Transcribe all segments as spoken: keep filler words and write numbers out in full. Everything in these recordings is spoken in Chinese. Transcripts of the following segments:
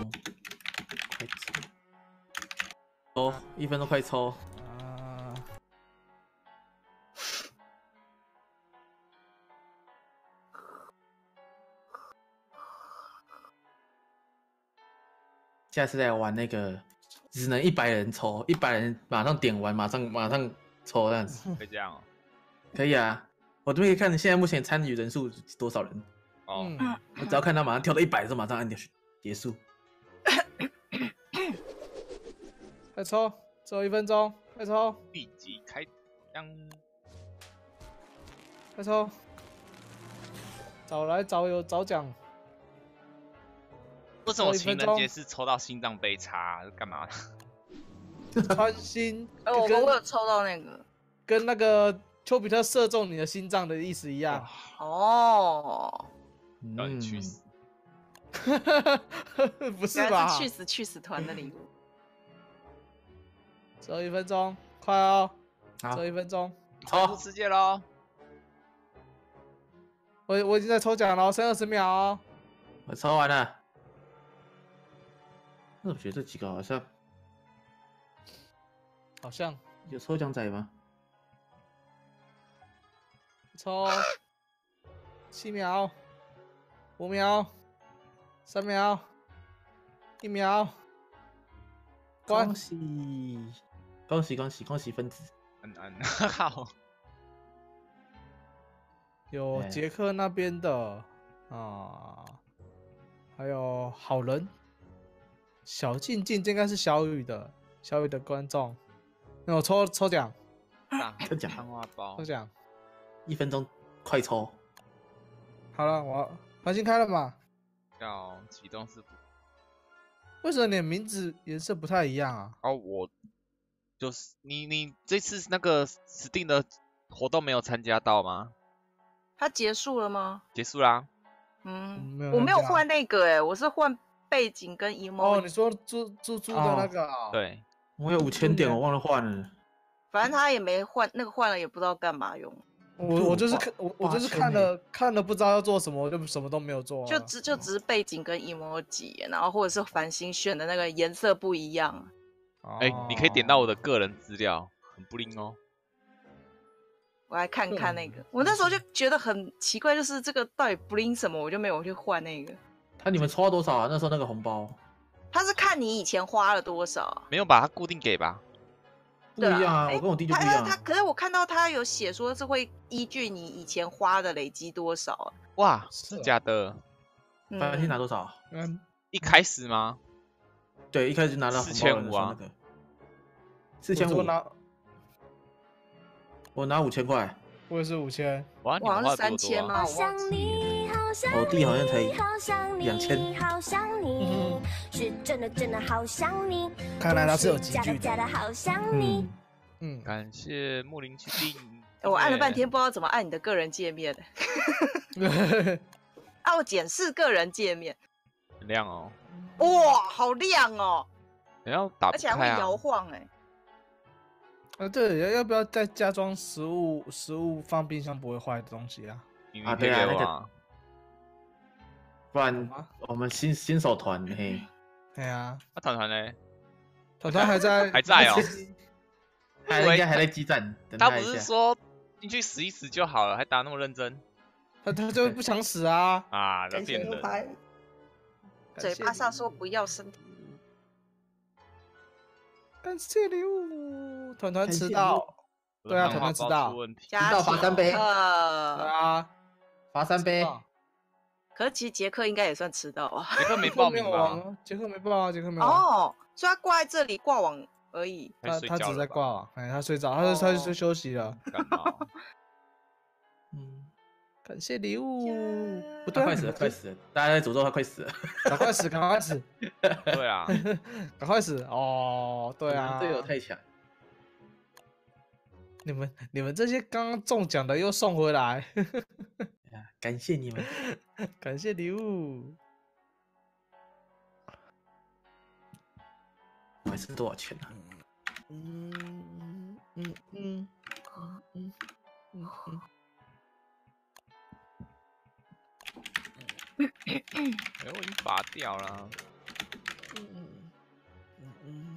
钟，快抽，抽一分钟快抽。 啊， 下次再玩那个，只能一百人抽，一百人马上点完，马上马上抽这样子。 可以这样哦。 可以啊，我这边可以看现在目前参与人数多少人。 哦， 嗯， 我只要看到马上跳到一百的时候，马上按掉结束。 快抽，最后一分钟，快抽， 立即开枪。 快抽，早来早有早奖。 为什么情人节是抽到心脏杯插？干嘛？ 穿心， 哎，我跟我有抽到那个。 跟那个丘比特射中你的心脏的意思一样。 哦， 让你去死！ 不是原来吧？ 是去死去死团的礼物。 最后一分钟，快哦！ 好最后一分钟， 抽世界喽！ 我我已经在抽奖了，剩二十秒哦。 我抽完了。那我觉得这几个好像好像有抽奖仔吗？ 抽七秒、五秒、三秒、一秒，关恭喜恭喜恭喜恭喜分子！ 嗯嗯，好。 有哎捷克那边的啊，还有好人小静静，这应该是小雨的小雨的观众。那我抽抽奖， 大抽奖三花包抽，奖一分钟快抽。 好了，我繁星开了嘛？ 要启动伺服。 为什么你的名字颜色不太一样啊？ 哦，我就是你你这次那个 Steam 的活动没有参加到吗？ 它结束了吗？ 结束啦。 嗯， 没有我没有参加换那个哎、我是换背景跟 emo。 哦，你说猪猪猪的那个啊？， 对， 我有五千点，我忘了换了。 反正他也没换，那个换了也不知道干嘛用， 我我就是哇看我我就是八千看了看了不知道要做什么，我就什么都没有做啊。 就只就只是背景跟 emoji，然后或者是繁星选的那个颜色不一样。 哎、你可以点到我的个人资料，很不灵哦。 我来看看那嗯个，我那时候就觉得很奇怪，就是这个到底 bling 什么，我就没有去换那个。 他你们抽到多少啊？那时候那个红包他是看你以前花了多少， 没有把它固定给吧？ 不一样啊， 对啊我跟我弟就他不一样啊。 他他，可是我看到他有写说是会依据你以前花的累积多少啊。 哇， 是啊假的？ 嗯繁星拿多少？ 嗯， 一开始吗？ 对，一开始拿到红包的时候 4500啊那个四千五， 我拿我拿五千块， 我也是五千。 哇，你我好们像是三千花的比我多啊？ 嘛，我忘记了。 我弟好像才两千。 好想你，是真的真的好想你。 看来他是有集聚的。 假的假的好想你。 嗯， 感谢木林去定。 欸我按了半天，不知道怎么按你的个人界面。啊，我检视个人界面， 很亮哦， 哇，好亮哦， 你要打不而且还会开啊？ 摇晃哎、 啊对，要要不要再加装食物食物放冰箱不会坏的东西啊？ 你啊你可以给我对啊那个啊。 不然吗我们新新手团嘿， 对啊， 那团团呢？ 团团还在还在哦。 他应该还在激战，等他不一下。 是说进去死一死就好了，还打那么认真他他就不想死啊。 啊？在骗人。 嘴巴上说不要身体， 感谢礼物，团团感谢礼迟到物。 对啊我的漫画包团团知道出问题。 加到罚三杯对克。 啊， 罚三杯迟，到可是其实杰克应该也算迟到啊。 杰克没杰克没报名吧？ 有网啊，杰克没报啊，杰克没有网。 哦，所以他挂在这里挂网而已。 还他他只睡觉了吧在挂网，哎，他睡着，他就他就去休息了。 感冒。 嗯， 感谢礼物，不对， 他快死了，快死了，大家在诅咒他快死了。 赶快死，赶快死， 对啊， 赶快死！哦，对啊， 队友太强。 你们你们这些刚刚中奖的又送回来， 感谢你们。 感谢礼物。 我还剩多少钱呢？ 嗯嗯嗯嗯嗯嗯嗯， 哎，我已经拔掉了。 嗯嗯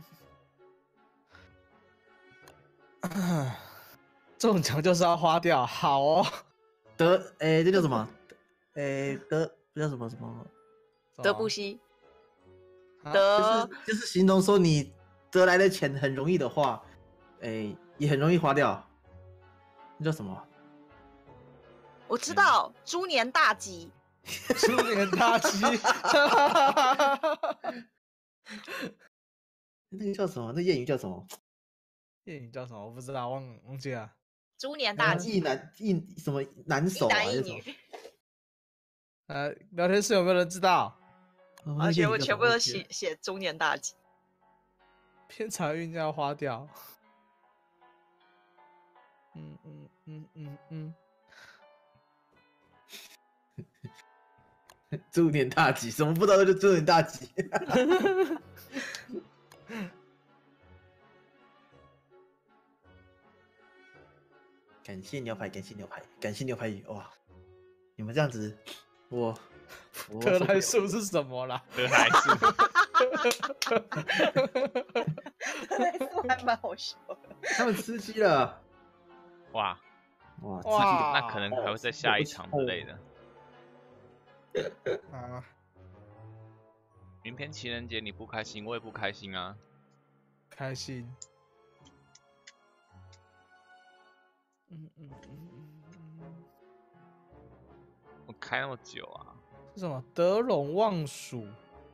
嗯，中奖就是要花掉，好哦。 德，哎，这叫什么？哎，德，这叫什么什么？ 德布西， 啊德就是就是形容说你得来的钱很容易的话，哎，也很容易花掉。那叫什么？ 我知道，猪年大吉。 猪年大吉。 那个叫什么？那谚语叫什么？ 谚语叫什么？我不知道，忘忘记了。 猪年大一吉， 男一什么男手啊？ 一男一还是什么女。 呃，聊天室有没有人知道？ 哦而且我那谚语叫什全部都么忘记了写写猪年大吉。 偏财运要花掉。嗯嗯嗯嗯嗯。 猪年大吉，什么不知道就猪年大吉。感谢牛排，感谢牛排，感谢牛排鱼，哇！你们这样子，我我特来受不了数是什么啦？ 得来速， 还蛮好笑的。 他们吃鸡了， 哇， 哇！吃鸡哇那可能还会再下一场之类的。 啊， 明天情人节你不开心，我也不开心啊。 开心。嗯嗯嗯嗯嗯。 我开那么久啊， 是什么？得陇望蜀。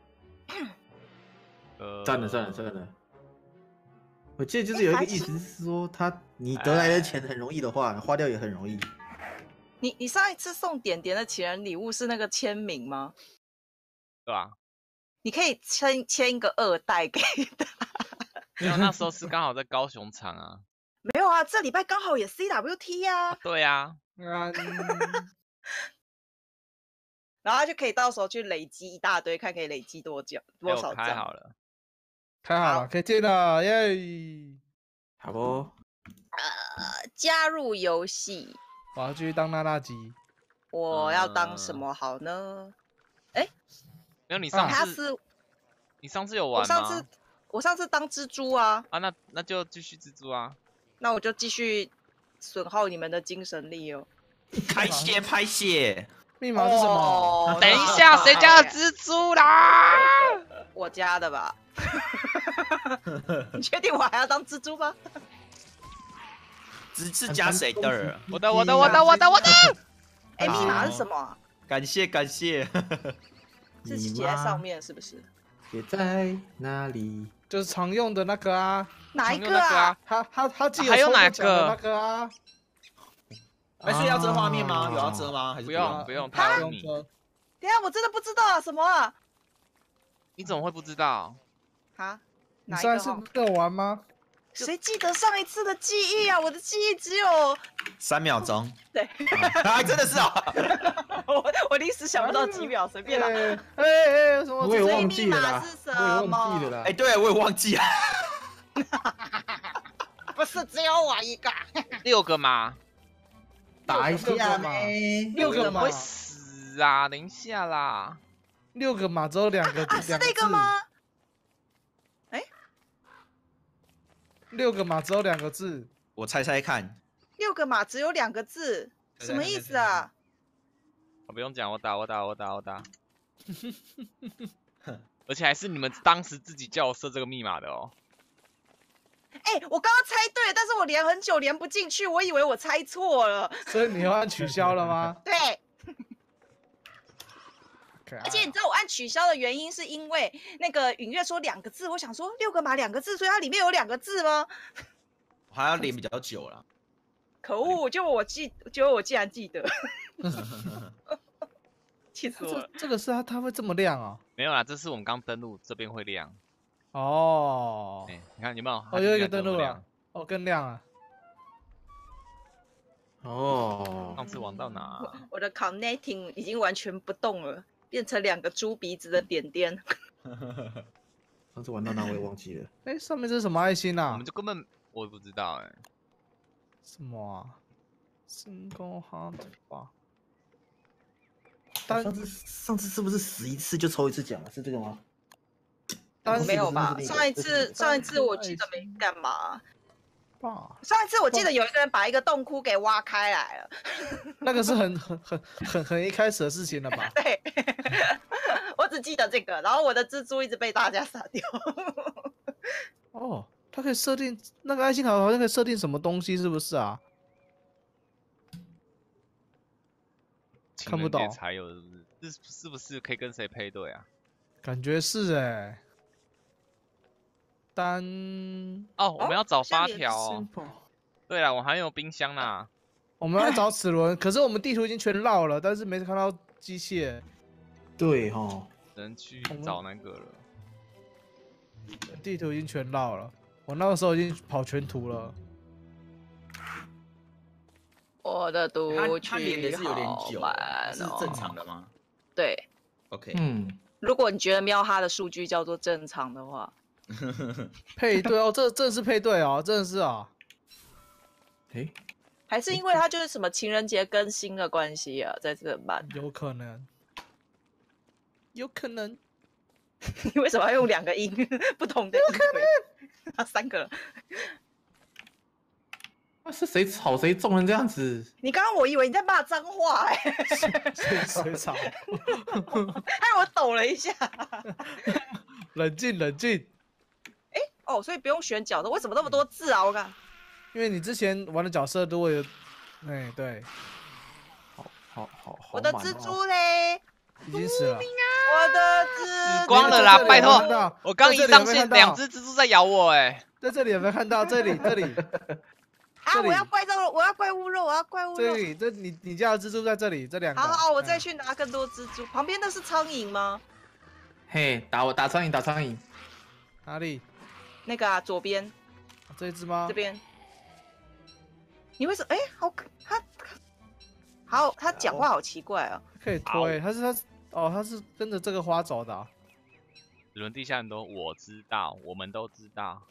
呃， 算了算了算了，我记得就是有一个意思是说，他你得来的钱很容易的话，花掉也很容易。 你你上一次送点点的情人礼物是那个签名吗？ 对吧？ 你可以签签一个二代给他。 没有，那时候是刚好在高雄场啊。 没有啊，这礼拜刚好也 C W T 啊， 啊对啊， 啊， 然后他就可以到时候去累积一大堆，看可以累积多久被我多少张。 开好了。 开好了，可以进了，耶！ 好不？ 呃，加入游戏， 我要继续当娜娜吉。 我要当什么好呢？ 没有，你上次他是你上次有玩吗？ 我上次我上次当蜘蛛啊， 啊，那那就继续蜘蛛啊。 那我就继续损耗你们的精神力哦。 拍蟹拍蟹， 密码是什么？ 哦等一下，谁家的蜘蛛啦？ 我家的吧？你确定我还要当蜘蛛吗？ 只是加谁的？ 我的，我的，我的，我的，我的。 哎， 好密码是什么啊？ 感谢感谢， 是写在上面是不是？ 写在哪里？ 就是常用的那个啊， 哪一常用那个啊？ 啊？ 他他他既有还有哪抽过奖的个那个啊？ 哎，所以要遮画面吗？有要遮吗？还是不用不用， 不他有你， 用遮。 等一下我真的不知道啊，什么啊？ 你怎么会不知道？ 啊？ 你上一哪一个号？ 次不跟我玩吗？ 谁记得上一次的记忆啊？我的记忆只有三秒钟， 对， 啊，真的是啊， 我我临时想不到几秒，随便啦。 哎哎哎，什么？ 我也所以忘记了啦， 密码是什我也忘么记了啦。 哎，对我也忘记了， 不是只有我一个。 六个嘛， 打一六个嘛下呗。 六个嘛怎么会，死啊？等一下啦， 六个码只有两个， 啊，是两那个吗？ 六个码只有两个字， 我猜猜看， 六个码只有两个字， 对什么意思啊？ 我不用讲，我打，我打，我打，我打。而且还是你们当时自己叫我设这个密码的哦。 哎、我刚刚猜对了，但是我连很久连不进去，我以为我猜错了。 所以你要按取消了吗？ 对， 而而且你知道我按取消的原因是因为那个允月说两个字，我想说六个码两个字，所以它里面有两个字吗？ 我还要连比较久了， 可恶！就我记，就我竟然记得，气死我这了。 这个是它它会这么亮啊？ 没有啦，这是我们刚登录，这边会亮。 哦哎、你看有没有？ 哦，又一个登录了它就亮。， 哦，更亮了。 哦， 上次玩到哪啊、 我的 connecting 已经完全不动了，变成两个猪鼻子的点点。 上次玩到哪我也忘记了。 哎，上面这是什么爱心啊我们？就根本我也不知道哎、 什么啊？Single Hunt 吧？ 上次上次是不是死一次就抽一次奖啊？是这个吗？ 单没有吧？ 这是上一这是次上一次我记得没干嘛。 吧， 上一次我记得有一个人把一个洞窟给挖开来了。 那个是很很很很很一开始的事情了吧？ 对，我只记得这个，然后我的蜘蛛一直被大家杀掉。 哦，它可以设定那个爱心好好像可以设定什么东西，是不是啊？看不懂才有是不是？是是不是可以跟谁配对啊？ 感觉是哎、单哦，我们要找好像也八条、哦。对了，我还有冰箱啦。 我们要找齿轮，可是我们地图已经全绕了，但是没看到机械。 对哈， 只能去我们找那个了。 地图已经全绕了，我那个时候已经跑全图了。 我的读他取他连的是有点好久， 慢哦是正常的吗对， ？OK， 嗯， 如果你觉得喵哈的数据叫做正常的话， 配对哦，这真的是配对哦，真的是啊。 诶， 还是因为它就是什么情人节更新的关系啊，在这慢。 有可能，有可能。 你为什么要用两个音不同的音？有可能啊，三个了。 那是谁吵谁中成这样子？ 你刚刚我以为你在骂脏话哎、 水水草， 害我抖了一下。 冷静冷静， 哦，所以不用选角的，为什么那么多字啊？我看因为你之前玩的角色如果有，哎对， 好好好好， 我的蜘蛛嘞， 已经死了。 我的蜘死光了啦在这里拜托有没有看到我刚一在这里上线， 有没有看到两只蜘蛛在咬我、哎， 在这里有没有看到？这里这里啊！ 这里我要怪肉，我要怪物肉，我要怪物肉。 这里，这你你家的蜘蛛在这里，这两个。 好好，我再哎去拿更多蜘蛛。旁边那是苍蝇吗？ 嘿，打我打苍蝇打苍蝇， 哪里？ 那个啊，左边这一只吗这？边。你为什么？哎，好可，他他好，他讲话好奇怪哦。 可以推，它是它是哦，它是跟着这个花走的啊。 齿轮地下很多，我知道，我们都知道。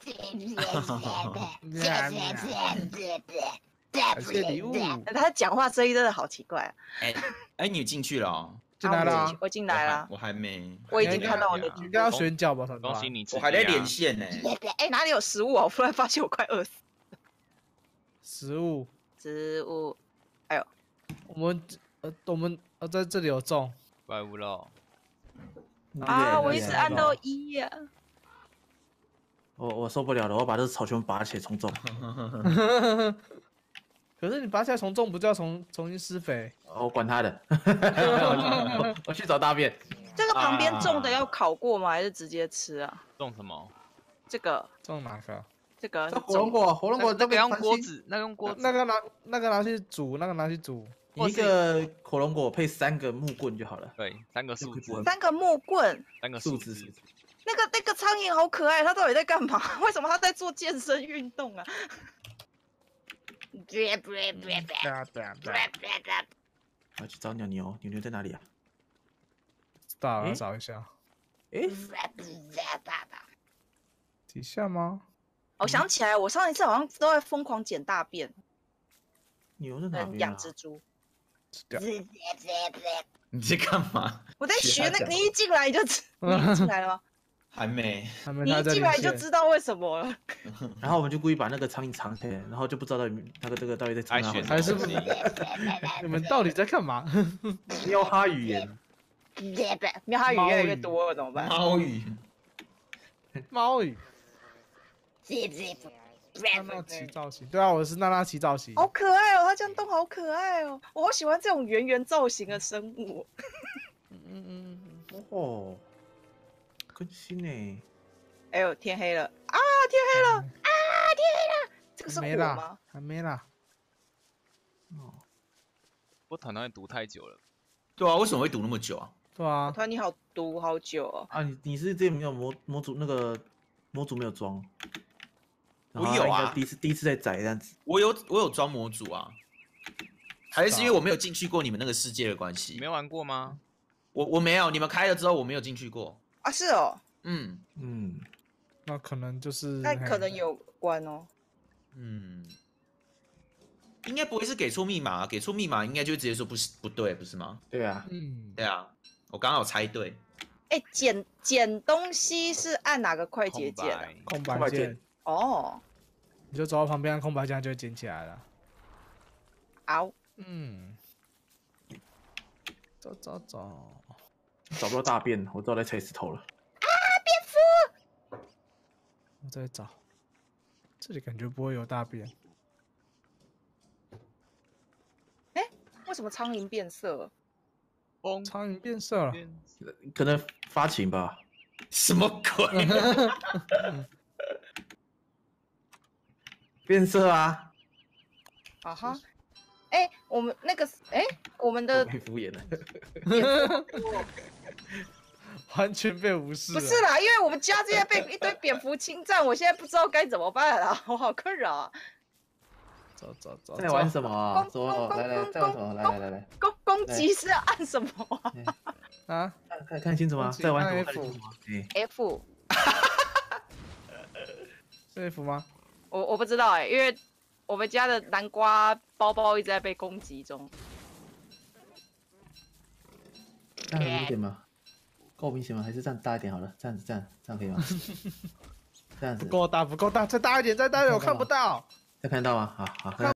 感谢礼物， 他讲话声音真的好奇怪啊。 哎哎，你进去了哦？ 进来了啊。 我进来了， 我还没， 我已经看到我的你蜘应该要蛛。 选角吧，团恭喜团。 你吃、啊， 我还在连线呢。 哎，哪里有食物啊？我突然发现我快饿死。 食物， 植物， 我们呃我们呃在这里有种。 怪物肉。 啊！ 对我一直对按到一呀。 我我受不了了，我把这草全部拔起来重种。 可是你拔起来重种，不就要重重新施肥？ 我管他的，我我去找大便。 这个旁边种的要烤过吗？还是直接吃啊？ 种什么？ 这个种哪个？ 这个这火龙果，火龙果那个要用边传心， 锅子，那个用锅子。 那个拿那个拿去煮，那个拿去煮。 你一个火龙果配三个木棍就好了。 对，三个树枝， 三个木棍。 三个树树枝枝树枝。 那个那个苍蝇好可爱，它到底在干嘛？为什么它在做健身运动啊？ 对啊对啊对啊。 我要去找牛牛，牛牛在哪里啊？ 知道了， 诶找一下。 诶， 底下吗？ 我想起来，我上一次好像都在疯狂捡大便牛在哪跟边啊？ 养蜘蛛。 吃掉。 你在干嘛？ 我在学那个， 学他讲你一进来你就知，你一进来了吗？ 还没。 他们你一进来就知道为什么了。 然后我们就故意把那个苍蝇藏起来，然后就不知道到底那个这个到底在藏哪里。 爱选还是不东西你们到底在干嘛？ 喵哈语言， 喵哈语猫越来越语多了，怎么办？ 猫语， 猫语。娜娜奇造型，对啊，我是娜娜奇造型。 好可爱哦，它这样动好可爱哦，我好喜欢这种圆圆造型的生物。 嗯嗯嗯嗯。 哦，更新呢？ 哎呦，天黑了啊！天黑了啊！天黑了，这个是没啦火吗？， 还没啦。 哦， 我团团读太久了， 对啊，为什么会读那么久啊？ 对啊， 团你好毒好久哦。 啊，你你是这没有模模组那个模组没有装？ 我有啊然后应该第一次第一次在载这样子。 我有我有装模组啊，还是因为我没有进去过你们那个世界的关系你没？玩过吗？ 我我没有，你们开了之后我没有进去过。 啊，是哦， 嗯嗯， 那可能就是。 那可能有关哦。 嗯，应该不会是给错密码、啊，给错密码应该就直接说不是不对，不是吗？ 对啊， 嗯， 对啊，我刚好猜对。 哎，捡捡东西是按哪个快捷键啊？ 空空白白键键， 哦， 你就走到旁边，空白键就会捡起来了。 好， 嗯，走走走， 找不到大便，我知道在踩石头了。 我再找，这里感觉不会有大便。 为什么苍蝇变色？ 风苍蝇变色了， 变可能发情吧。 什么鬼？ 变色啊！ 啊哈，哎，我们那个，哎，我们的被敷衍了。 完全被无视。 不是，啦，因为我们家现在被一堆蝙蝠侵占，我现在不知道该怎么办啊，我好困扰啊！ 走走走， 在玩什么啊？ 攻什么？ 攻来来， 攻在玩什么？来来来来， 攻攻击是要按什么啊啊？ 看看看清楚吗？ 攻击在玩什么？ 按看 F 清楚吗？哎， ？F， 是 F 吗？ 我我不知道哎、因为我们家的南瓜包包一直在被攻击中。 这样很明显吗？够明显吗？还是这样大一点好了？这样子，这样这样可以吗？这样子不够大，不够大，再大一点，再大一点，我看不到。 再看到吗？好好。